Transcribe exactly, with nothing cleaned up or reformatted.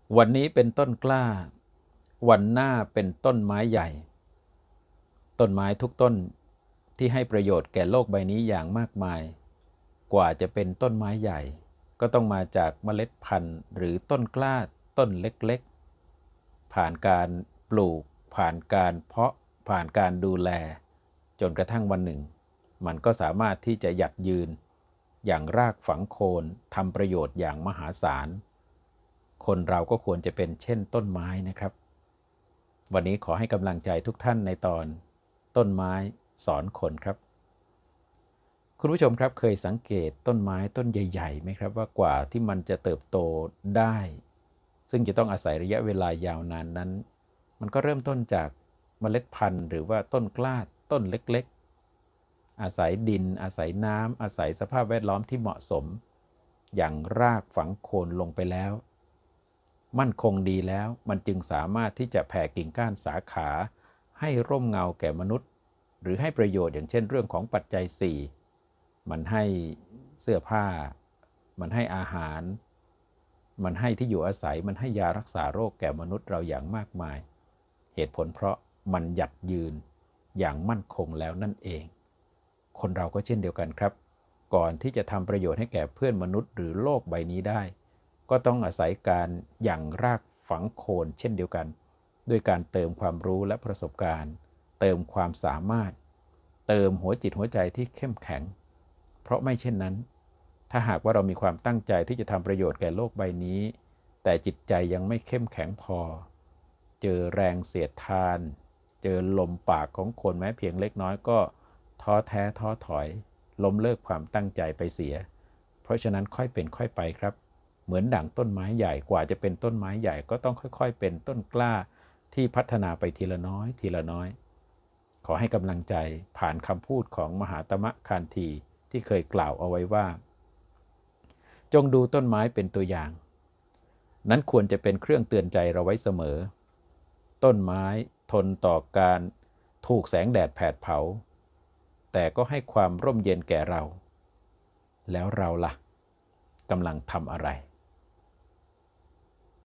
วันนี้เป็นต้นกล้าวันหน้าเป็นต้นไม้ใหญ่ต้นไม้ทุกต้นที่ให้ประโยชน์แก่โลกใบนี้อย่างมากมายกว่าจะเป็นต้นไม้ใหญ่ก็ต้องมาจากเมล็ดพันธุ์หรือต้นกล้าต้นเล็กๆผ่านการปลูกผ่านการเพาะผ่านการดูแลจนกระทั่งวันหนึ่งมันก็สามารถที่จะหยัดยืนอย่างรากฝังโคนทำประโยชน์อย่างมหาศาลคนเราก็ควรจะเป็นเช่นต้นไม้นะครับวันนี้ขอให้กำลังใจทุกท่านในตอนต้นไม้สอนคนครับคุณผู้ชมครับเคยสังเกตต้นไม้ต้นใหญ่ๆไหมครับว่ากว่าที่มันจะเติบโตได้ซึ่งจะต้องอาศัยระยะเวลายาวนานนั้นมันก็เริ่มต้นจากเมล็ดพันธุ์หรือว่าต้นกล้าต้นเล็กๆอาศัยดินอาศัยน้ำอาศัยสภาพแวดล้อมที่เหมาะสมอย่างรากฝังโคนลงไปแล้วมั่นคงดีแล้วมันจึงสามารถที่จะแผ่กิ่งก้านสาขาให้ร่มเงาแก่มนุษย์หรือให้ประโยชน์อย่างเช่นเรื่องของปัจจัยสี่มันให้เสื้อผ้ามันให้อาหารมันให้ที่อยู่อาศัยมันให้ยารักษาโรคแก่มนุษย์เราอย่างมากมายเหตุผลเพราะมันหยัดยืนอย่างมั่นคงแล้วนั่นเองคนเราก็เช่นเดียวกันครับก่อนที่จะทำประโยชน์ให้แก่เพื่อนมนุษย์หรือโลกใบนี้ได้ก็ต้องอาศัยการหยั่งรากฝังโคนเช่นเดียวกันด้วยการเติมความรู้และประสบการณ์เติมความสามารถเติมหัวจิตหัวใจที่เข้มแข็งเพราะไม่เช่นนั้นถ้าหากว่าเรามีความตั้งใจที่จะทำประโยชน์แก่โลกใบนี้แต่จิตใจยังไม่เข้มแข็งพอเจอแรงเสียดทานเจอลมปากของคนแม้เพียงเล็กน้อยก็ท้อแท้ท้อถอยล้มเลิกความตั้งใจไปเสียเพราะฉะนั้นค่อยเป็นค่อยไปครับเหมือนดั่งต้นไม้ใหญ่กว่าจะเป็นต้นไม้ใหญ่ก็ต้องค่อยๆเป็นต้นกล้าที่พัฒนาไปทีละน้อยทีละน้อยขอให้กำลังใจผ่านคำพูดของมหาตมะคานธีที่เคยกล่าวเอาไว้ว่าจงดูต้นไม้เป็นตัวอย่างนั้นควรจะเป็นเครื่องเตือนใจเราไว้เสมอต้นไม้ทนต่อการถูกแสงแดดแผดเผาแต่ก็ให้ความร่มเย็นแก่เราแล้วเราล่ะกำลังทำอะไร